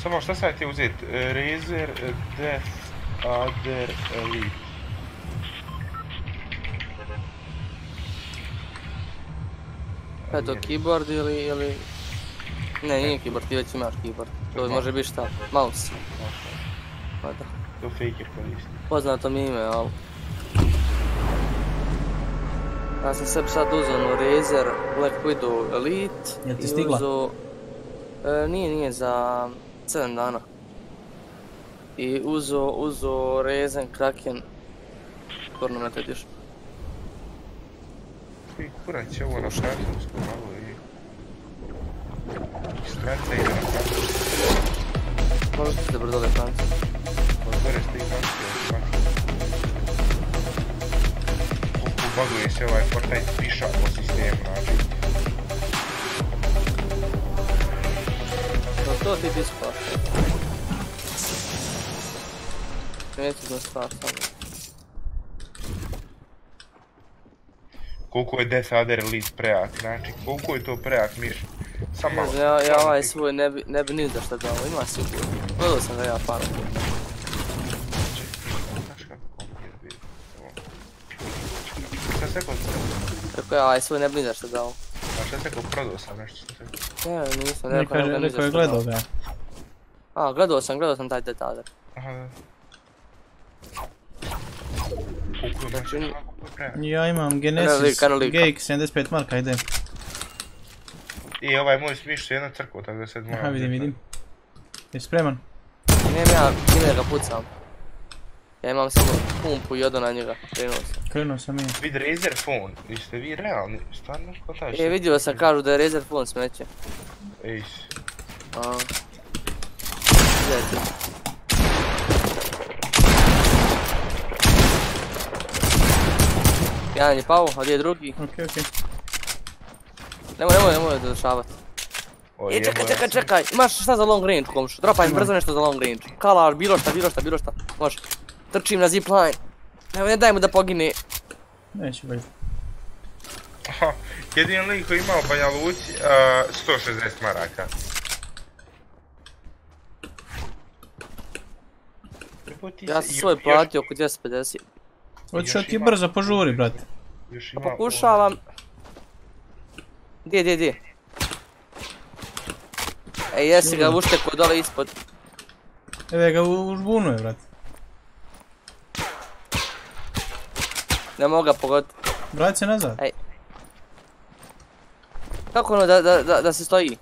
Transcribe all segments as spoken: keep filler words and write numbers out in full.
Samo šta sad ti uzeti? Razer, Death, Adder, Elite. Je to keyboard ili, ili... Ne, nije keyboard, ti već imaš keyboard. To može biti šta? Mouse. Pa da. To faker koristi. Poznato mi ime, ali... Ja sam sebi sad uzeo ono Razer, Black Widow Elite. Jel ti stigla? Uzo... E, nije, nije, za sedam dana. I uzo, uzo Razen Kraken Tournament Edition. I kurac će ovo na francusku malo i... Stranca ide na francusku. Možete se brdole francusku. Odbore ste i francusku. Koliko baguje se ovaj Fortnite piša po sistemu, znači. No to ti displaš. Neću da stvar samo. Koliko je Death Adder Elite prejak, znači koliko je to prejak miš. Sam malo. Ja, ja ovaj svoj ne bi, ne bi ni za šta dao, ima sigurno. Gledao sam ga ja par puta. Šta se kod... Rekao ja ovaj svoj ne bi ni za šta dao. A šta se kod prodao sam nešto što se... Ne, nisam, rekao ne bi ni za šta dao. Neko je gledao ga. A, gledao sam, gledao sam taj detaljer. Aha, da. Koliko je znači prejak? Ja imam Genesis G X sedamdeset pet marka, idem. I ovaj moj smiš se jedno crkvo, tako da sad moram... Aha, vidim, vidim. Jesi spreman? Nemam ja, ime ga pucam. Ja imam samo pumpu i odo na njega, krenuo sam. Krenuo sam i... Vid Razer phone, jeste vi realni, stvarno ko taj što? E, vidio sam, kažu da je Razer phone smeće. Ejs. Aaa. Gledajte. Jedan je pao, a gdje je drugi? Okej, okej. Nemoj, nemoj, nemoj da zašavat. E, čekaj, čekaj, čekaj, imaš šta za long range, komšu? Dropaj mi brzo nešto za long range. Kalar, bilo šta, bilo šta, bilo šta. Može. Trčim na zipline. Nemoj, ne daj mu da pogine. Neću gledati. Aha, jedin lik koji imao Banja Luci, sto šezdeset maraka. Ja sam svoj platio oko dvjesto pedeset. Hoćeš ti brzo požuri, brate. Pa pokušavam. Gdje, gdje, gdje? Ej, jesi ga uštekao dole ispod. Evo ga u žbunu je, brate. Ne mogu ga pogoditi. Vrati se nazad. Ej. Kako ono da, da, da, da se stoji?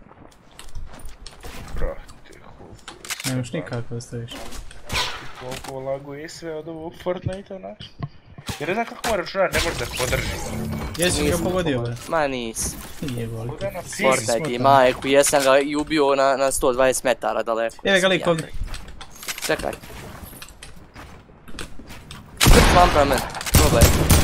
Brate, koliko... Nemaš nikako da stojiš. Koliko laguje sve od ovog Fortnite-a, znači. Jer ne znam kako mora računar, ne može da podrži. Jesi li ga pogodio, bre? Ma nis. Nije boli. Fortnite i majku, jesam ga i ubio na, na sto dvadeset metara daleko. Evo ga lik ovdje. Čekaj. Mam pra men, probaj.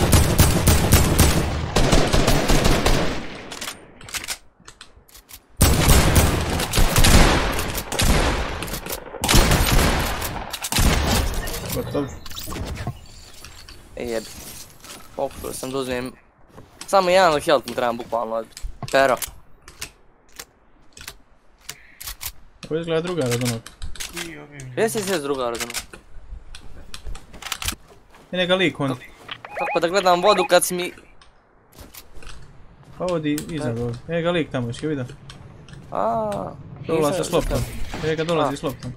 Gotov. E jebi. Pokušao sam da uzmem... Samo jedan health mi trebam bukvalno odbiti. Pero. Ovo izgleda druga radonog. Jesi se druga radonog? I neka lik on. Kako da gledam vodu kad si mi... Pa ovdje iza ovdje. Evo ga lik tamo, jesi ga vidio? Aaaa... Dolazi s loptom. Evo ga dolazi s loptom.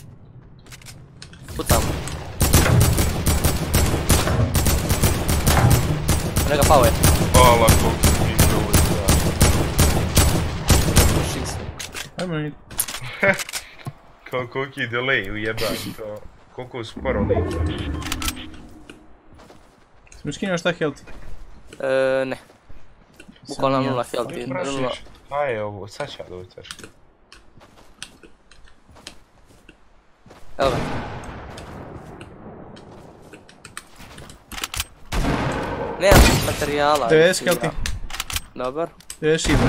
Pucam. Neka pao je. Hvala koliko si mi to uvijek. Ajmo ni... Kao koliki delay ujebać to. Koliko sporo liče. Smo skinuo šta health? Eee, ne. Bukvalno nula health. Šta je ovo? Sad će ja dobiti veške. Evo ga. Nemam materijala. devedeset health. Dobar. devedeset shield.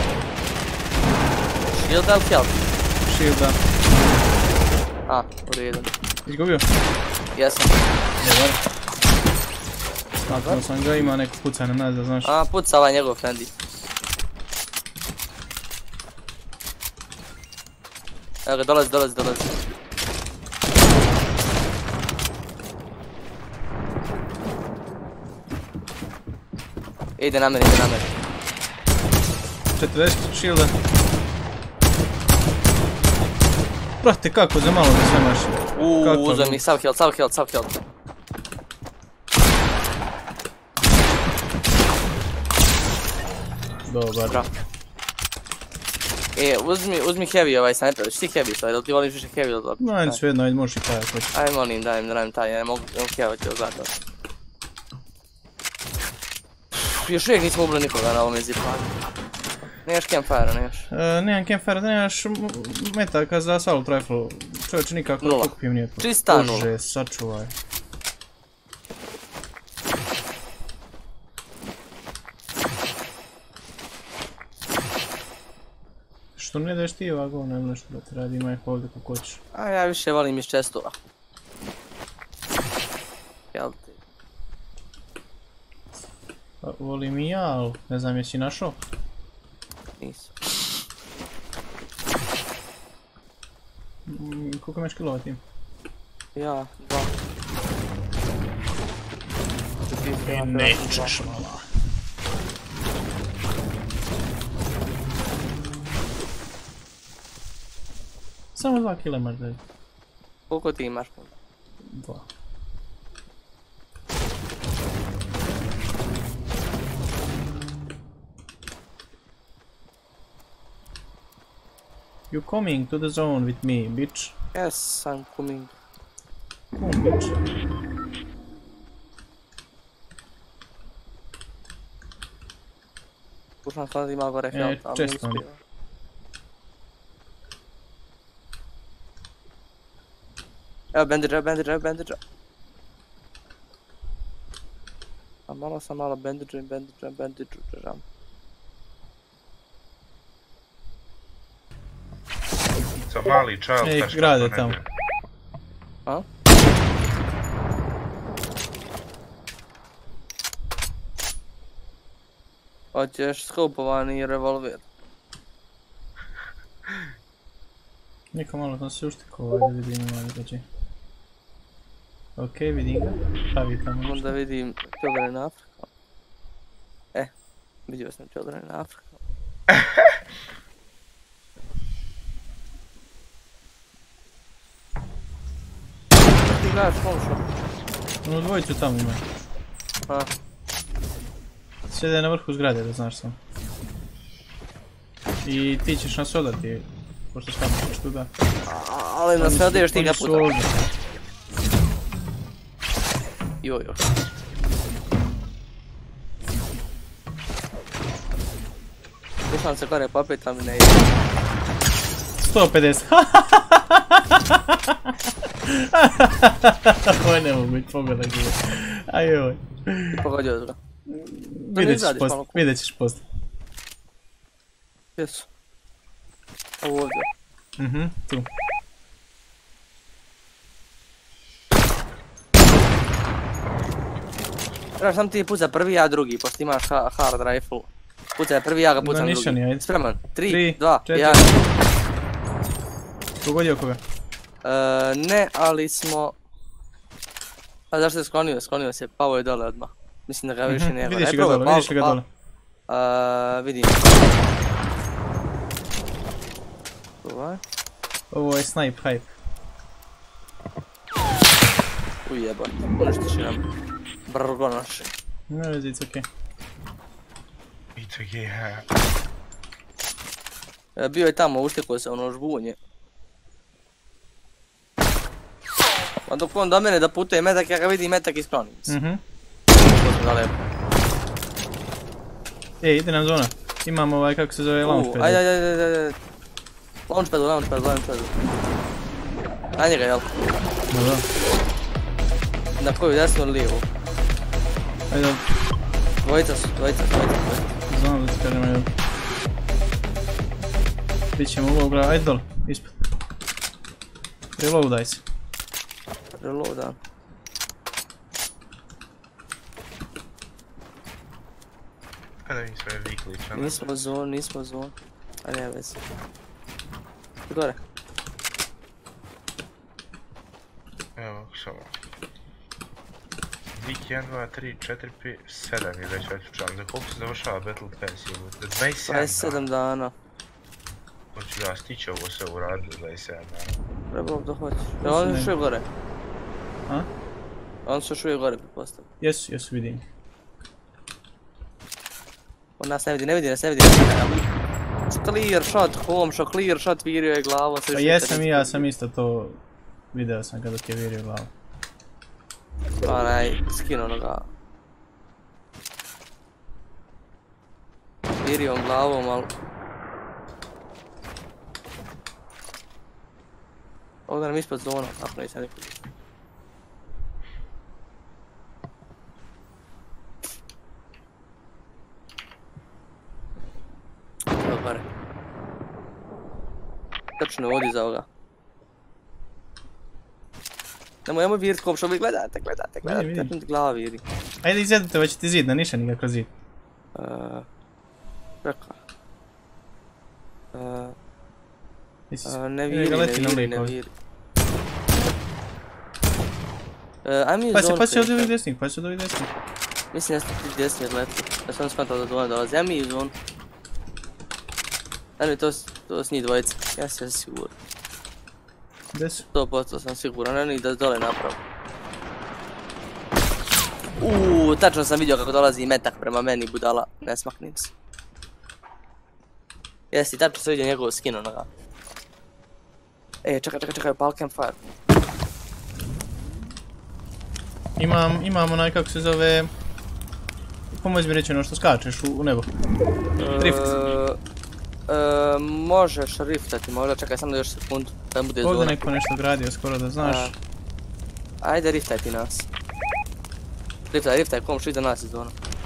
Shield ili health? Shield, da. A, u redu. Izgubio? Jesam. Dobar. Smatno sam ga, ima neko pucanje nazad, znaš. A, puca ovaj njegov friendly. Evo ga, dolazi, dolazi, dolazi. Ide na mene, ide na mene. četrdeset shielda. Brate, kako za malo da sve maši? Uuu, uzem mi sav health, sav health, sav health. Dobar. Bravo. E, uzmi, uzmi heavy ovaj sniper, ti heavy sad, ili ti voliš više heavy ili dobro? No, ajde svejedno, ajde možeš i taj ako hoćeš. Ajde molim, daj mi da radim taj, ja ne mogu heavy od gleda. Još uvijek nismo ubili nikoga na ovom ziplanju. Nemaš campfire, nemaš? E, nemam campfire, nemaš metaka za assault rifle. Čovječe nikako Nula. kupim nije to. Čista nula. Bože, sačuvaj. Što ne daš ti ovako, nema nešto da te radi, ima ih ovdje kako hoćeš. A ja više volim iz chestova. Jel ti? Pa, volim i ja, ali ne znam jesi našao? Nisam. Mm, koliko imaš kilova tim? Ja, dva. I nećeš mala. Samo dva kila imaš da je. Koliko ti imaš? Dva. You coming to the zone with me, bitch? Yes, I'm coming. Come on, bitch. Pušam sad ima gore health, ali ne često. uspio. Evo bandage, evo bandage, evo bandage. A malo sam malo bandage, bandage, bandage, držam. Sa mali child Ej, taška grade to tamo. ne bi. A? Hoćeš skopovani revolver. Niko malo tam se uštiko ovdje da vidim malo dođe. Okej, vidim ga. Pravi tamo nešto. Onda vidim Children in Africa. E, vidio sam Children in Africa. Ti gledaš komšo? Ono dvojicu tamo ima. A, Sjede na vrhu zgrade da znaš sam. I ti ćeš nas odati. Pošto stavno ćeš tu da. ali nas ne odeš ti ga Oni su puta. ovdje. Joj, joj. Pušam se gore popet, ali ne ide. sto pedeset. Ovo ne mogu biti pogodak bilo. Ajoj. Pogodio ga. Vidjet ćeš izradiš post, malo. vidjet ćeš post. Jesu. Ovo ovdje. Mhm, tu. Trebaš sam ti puca prvi, ja drugi, pošto imaš ha hard rifle. Pucaj prvi, ja ga pucam Na drugi. nišani, ajde. Spreman, tri, Tri, dva, četiri. jedan. Pogodio koga? E, ne, ali smo... A zašto se sklonio? Sklonio se, pao je dole odmah. Mislim da ga više Mhm, nema. vidiš Ne, ga probaj, dole, pao, vidiš ga pao. dole. E, vidim. Ovaj. Ovo je snipe hype. Ujebot, uništiš nam brgo naše. Ne vezi, it's okej. It's okay. E, bio je tamo, uštekao se ono žbunje. A dok on do mene da putuje metak, ja ga vidim metak i sklonim se. Mhm. To sam daleko. Ej, ide nam zona. Imamo ovaj, kako se zove, U, launchpad. ajde, ajde, ajde, ajde. Launchpadu, launchpadu, launchpadu. Na njega, jel? Da, da. Na koju, desnu ili lijevu? Ajde, Dvojica su, dvojica, dvojica, dvojica. znam da ti kažem, ajde. Bićemo u glavu, ajde dole, ispod. Reloadaj se. Reloada. Kada mi sve viklića. Nismo zon, nismo zon. A ne vezi. Gore. Evo, samo. Dik jedan, dva, tri, četiri, pet, sedam je već otključan. Za koliko se završava Battle Pass? dvadeset sedam dvadeset sedam dana. Hoću da stiće ovo sve uraditi dvadeset sedam dana. Trebalo da hoćeš. Jel oni još uvijek gore? A? Oni su još uvijek gore, pretpostavljam. Jesu, jesu, vidim. On nas ne vidi, ne vidi nas, ne vidi nas. Clear shot, home shot, clear shot, virio je glavu. Pa jesam i ja sam isto to video sam kada ti je virio glavu. Onaj, skinuo ga. Virio on glavom, ali... Ovdje nam ispod zona, ako nisam rekao. Dobar. Trčno vodi za ovoga. Nemoj, nemoj virit kom što vi gledate, gledate, gledate, Vidim, vidim. trčno ti glava viri. Ajde izjedite, hoće ti zid, na niša nikako zid. Uh, Čekaj. Uh, Jesi, uh, ne ide viri, ga ne leti na viri, lik ne ovdje. viri. Uh, aj mi je Pa se, zonu pa se od ovih kreće. desnih, pa se od ovih desnih. Mislim da ste ti desni odletili. Ja sam skontao da zona dolazi. Aj mi je zonu. Ali to, s- to s njih dvojica. Ja sam siguran. Gdje su? sto posto sam siguran, ne ni da dole napravo. Uuu, tačno sam vidio kako dolazi metak prema meni, budala. Ne smaknim se. Jesi, tačno sam vidio njegov skin onoga. E, čekaj, čekaj, čekaj, pal campfire. Imam, imam onaj kako se zove... Pomoć mi reći ono što skačeš u, u nebo. Rift. E, e, možeš riftati, možda čekaj samo da još sekundu, da bude Ovdje zona. neko nešto gradio skoro da znaš. A, ajde riftaj ti nas. Riftaj, riftaj, komšu iza nas iz zona.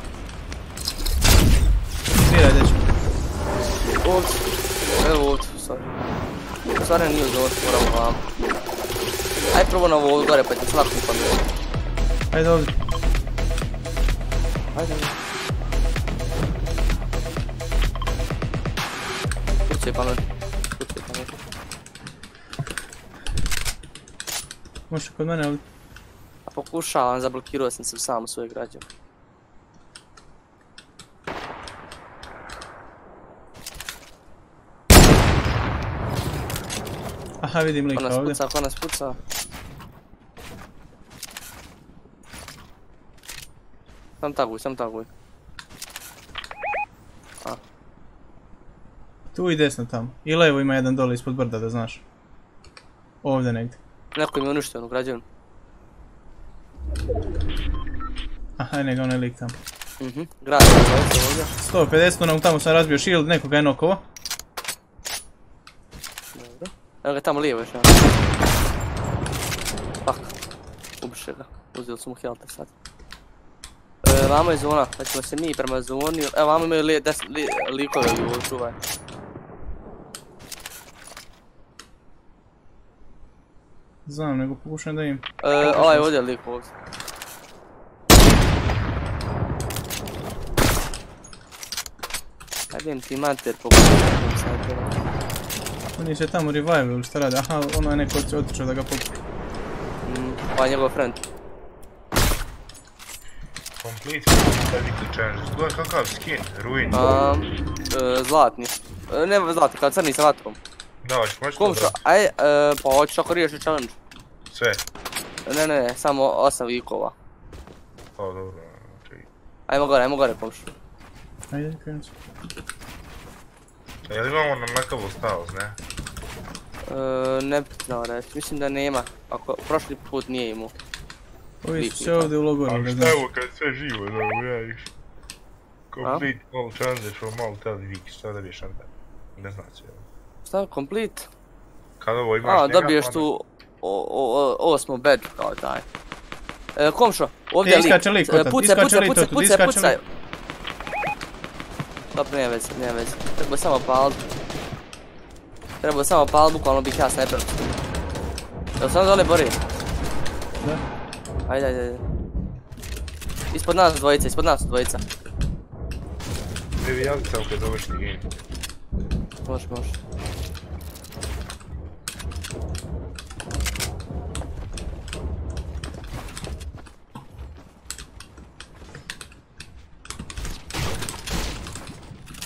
Sviraj dečko. Ovdje. Evo ovdje, sorry. U stvari nije u zonu, moramo vam. Ajde probao na ovo gore pa ti slapni pa mi. Ajde ovdje. Ajde, ajde. Kuće pa me. Kuće pa me. Možeš kod mene ovdje. A pokušavam, zablokirao sam se sam u svoje građe. Aha, vidim Ko lika nas ovdje. puca, ko nas puca. Sam taguj, sam taguj. Tu i desno tamo. I levo ima jedan dole ispod brda da znaš. Ovdje negdje. Neko im je uništio onu građevinu. Aha, ne ga onaj lik tamo. Mhm, grad je dvojica ovdje. sto pedeset, onom tamo sam razbio shield, nekoga je nokovo. Dobro. Evo ga tamo lijevo još jedan. Pak. Ubiše ga. Uzeli su mu health sad. E, vamo je zona, da ćemo se mi prema zoni. Evo vamo imaju li, des, li, likove u čuvaj. Znam, nego pokušam da im. E, ovaj ovdje je lik ovdje. Ajde im ti mater pokušati sad. Oni se tamo revive ili šta rade. Aha, ono je neko otišao da ga pokupi. Mm, ovaj je njegov friend. Complete Weekly Challenges. Gledaj kakav skin, Ruin. Um, e, zlatni. E, ne zlatni, kao crni sa vatrom. Da, hoćeš moći to Komšo, brati? aj, e, pa hoćeš ako riješi challenge. Sve. Ne, ne, ne, samo osam vikova. Pa dobro, okej. Ajmo gore, ajmo gore komšo. Ajde, krenut ću. A jel imamo na Knuckle Styles, ne? E, ne bih znao reći, mislim da nema. Ako prošli put nije imao. Ovi su se ovdje u logoru da Ali šta znaš. je ovo kad sve živo, da ovo ja iš. Complete all challenges from all ten weeks, šta da biješ onda? Ne znači, evo. Šta, complete? Kad ovo imaš A, njega, dobiješ onda- tu o, o, o, osmu badge kao taj. E, komšo, ovdje je lik. iskače lik, E, otac, pucaj, iskače pucaj, lik, pucaj, otac, pucaj, iskače pucaj. lik. Dobro, nema veze, nema veze. Treba samo palit. Treba samo palit, bukvalno bih ja sniper. Jel sam dole bori? Da. Ajde, ajde, ajde. Ispod nas dvojica, ispod nas dvojica. Baby, ja sam kad dovršni game. Može, može.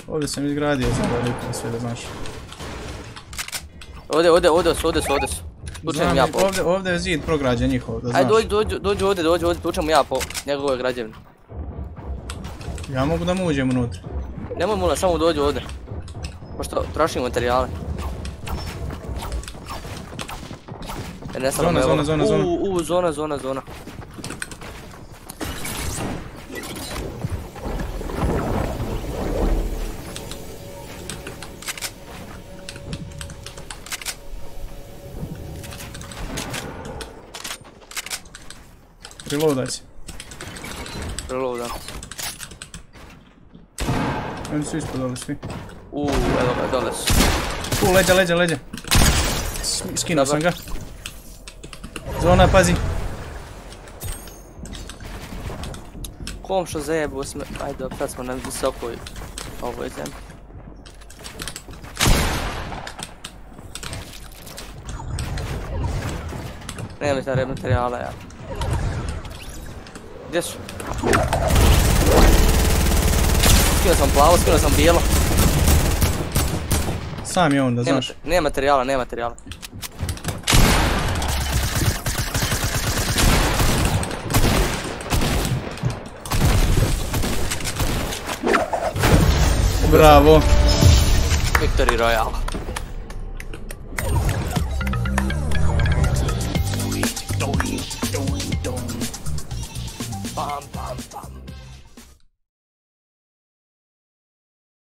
Ovdje sam izgradio za veliko sve da znaš. Ovdje, ovdje, ovdje su, ovdje su, ovdje su. Tučem ja po. Ovdje, ovdje je zid prograđa njihov, da znaš. Ajde dođi, dođi, dođi ovdje, dođi ovdje, tučem ja po njegove građevine. Ja mogu da mu uđem unutra. Nemoj mula, samo dođi ovdje. Pošto trošim materijale. Jer ne Zona, zona, zona, zona. Uuu, uuu, zona, zona, zona. Reloadaj se. Reloadam. Oni su ispod dole svi. Uuu, evo ga, dole su. U, leđa, leđa, leđa. Skinuo sam ga. Zona, pazi. Komšo zajebuo sme, ajde, sad smo na visokoj ovoj zemlji. Nema li ta materijala, ja. Gdje su? Skinuo sam plavo, skinuo sam bijelo. Sam je on, da znaš. Nema materijala, nema materijala. Bravo. Victory Royale.